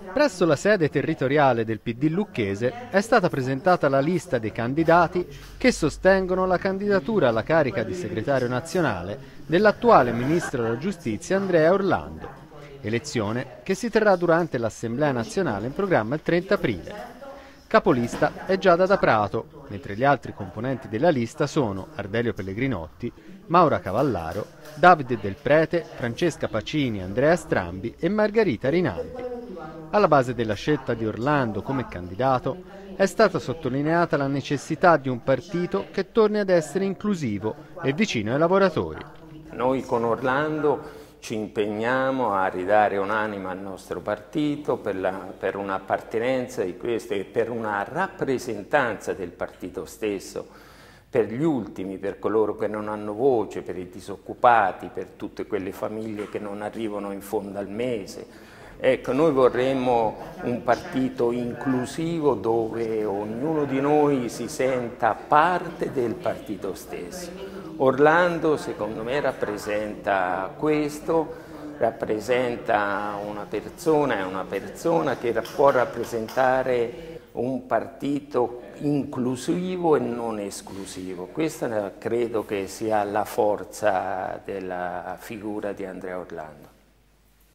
Presso la sede territoriale del PD lucchese è stata presentata la lista dei candidati che sostengono la candidatura alla carica di segretario nazionale dell'attuale ministro della giustizia Andrea Orlando, elezione che si terrà durante l'Assemblea nazionale in programma il 30 aprile. Capolista è Giada da Prato, mentre gli altri componenti della lista sono Ardelio Pellegrinotti, Maura Cavallaro, Davide Del Prete, Francesca Pacini, Andrea Strambi e Margherita Rinaldi. Alla base della scelta di Orlando come candidato è stata sottolineata la necessità di un partito che torni ad essere inclusivo e vicino ai lavoratori. Noi con Orlando ci impegniamo a ridare un'anima al nostro partito per un'appartenenza di questo e per una rappresentanza del partito stesso, per gli ultimi, per coloro che non hanno voce, per i disoccupati, per tutte quelle famiglie che non arrivano in fondo al mese. Ecco, noi vorremmo un partito inclusivo dove ognuno di noi si senta parte del partito stesso. Orlando, secondo me, rappresenta questo, rappresenta è una persona che può rappresentare un partito inclusivo e non esclusivo. Questa credo che sia la forza della figura di Andrea Orlando.